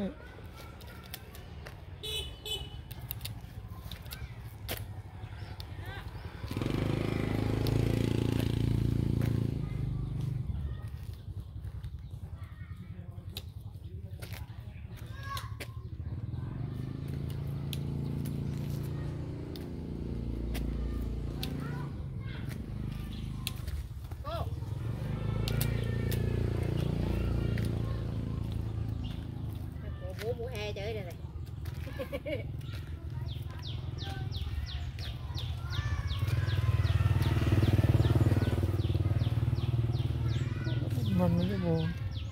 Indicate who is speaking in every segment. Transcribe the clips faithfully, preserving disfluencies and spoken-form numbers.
Speaker 1: Đấy.
Speaker 2: Bố bố e chơi đây này.
Speaker 1: Ngon mấy cái bồ.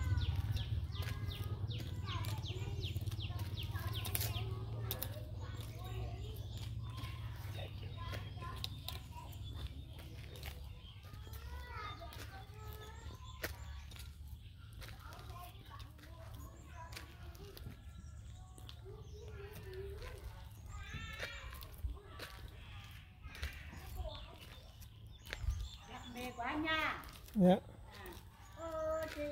Speaker 2: Mê quá nha.
Speaker 1: Dạ.
Speaker 2: Ô chị.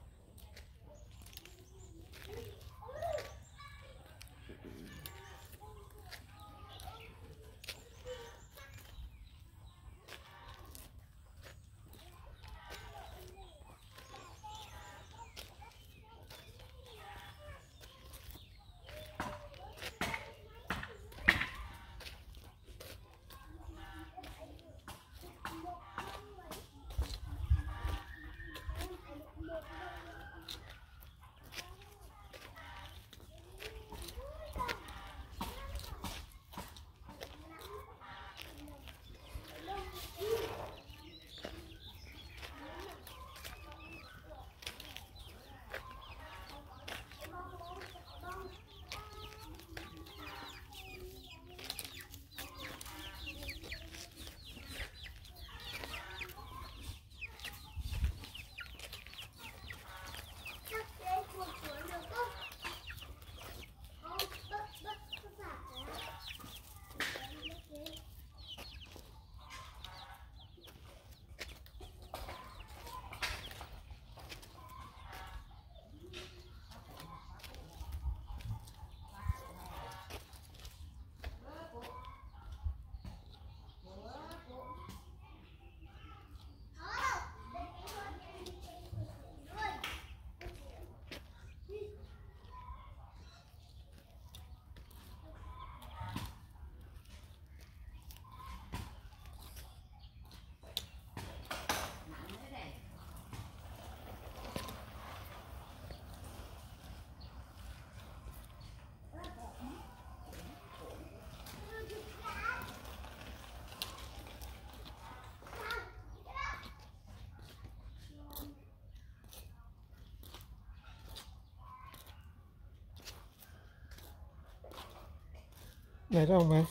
Speaker 1: Mệt không mày?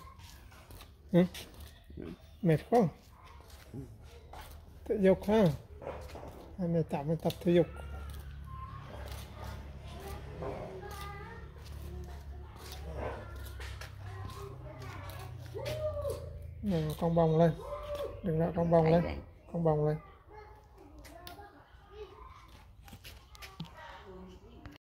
Speaker 1: Ừ? Mệt không? Thể dục ha? Hay mày tập mày tập thể dục? Này, cong bồng lên. Đừng lại cong bồng lên. Cong bồng lên.